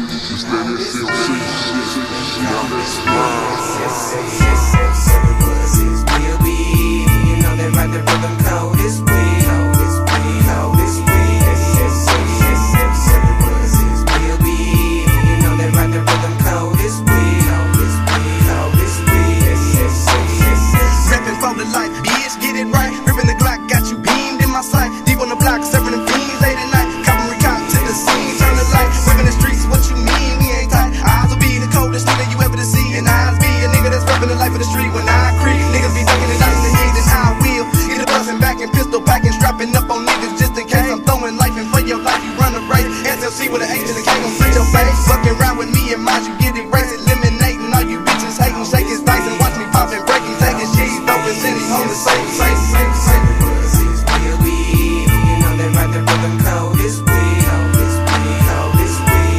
It's that SLC shit. Now let's ride. Will be. You know they write the rhythm code. It's will. It's will. It's will. Will be. You know they write the rhythm code. It's will. It's will. It's will. Rapping for the life, bitch, get it right. Ripping the Glock, got you beamed in my sight. Deep on the block, serving them fiends late at night. Copping recount to the scene, turn the light. Whipping the streets, what you mean? We ain't tight. Eyes will be the coldest nigga you ever to see. And eyes be a nigga that's repping the life of the street. When I creep, niggas be ducking it out in the heat, and I will get a buzzing back and pistol packing, strapping up on niggas just in case. I'm throwing life in for your life, you run a race. SLC with an H and a K gon' split your face. Fucking around with me and mine, you get erased. Eliminating all you bitches hating, shake his dice and watch me pop and break him, taking cheese, throwing cities on the same. Will be. You know they write the rhythm code. It's will. It's will. It's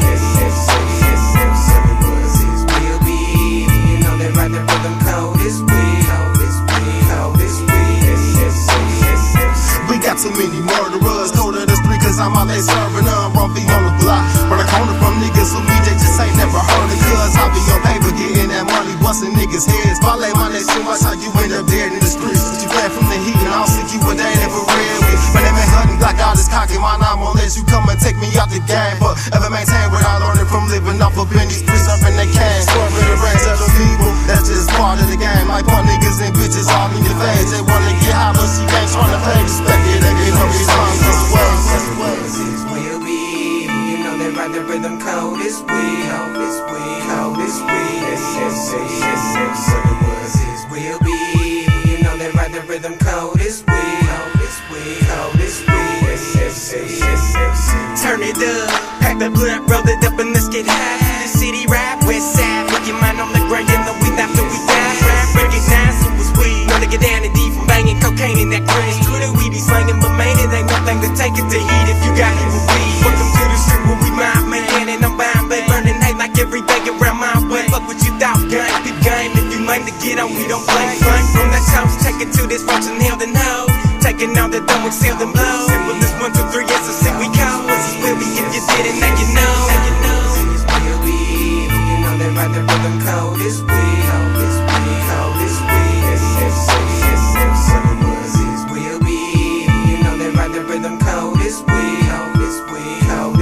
will be. You know they write the rhythm code. It's will. It's will. It's We got too many murderers, cold of the street, cause I'm out there serving them. Rumpy on the block, run a corner from niggas who me, they just ain't never heard of. Cause I be on paper, getting that money, busting niggas' heads. Parlay my next too much, how you end up dead in the streets. But you fled from the heat, and I'll stick you what they ain't never read with. My name ain't hunting, Glock out is cocky, mine I'm gonna let you come and take me out the game. But ever maintain what I learned from living off up in these streets, up in they can. Swerving the range of the people, that's just part of the game. Like put niggas and bitches all in your face. They wanna get high, but she ain't tryna pay respect. Yeah, they get no response as well. will be. You know they write the rhythm code. It's will. It's will. It's will be. You know they write the rhythm code. It's will. It's will. It's turn it up, pack the blunt, roll it up and let's get high. The city rap, west side, put your mind on the grind, you know we after we die. Rap, recognize who was we. Know to get down and deep from banging cocaine in that green. It's true that we be slanging, but man, it ain't nothing to take it to heat if you got it with weed. Welcome to the street where we mind man, and I'm buying, babe, burning hate like everything around my way. Fuck what you thought, gang, big game. If you lame to get on, we don't play. Fun from that toast, take it to this function, hell than hoe. Taking all that don't excel them blow. Simple as 1, 2, 3, yes, I we call. This is will be if you did it, now you know. Will be. You know they write the rhythm code. It's will. It's will. It's will be. You know they write the rhythm code. It's will. It's will.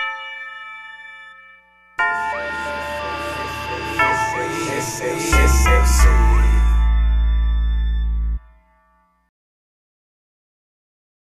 It's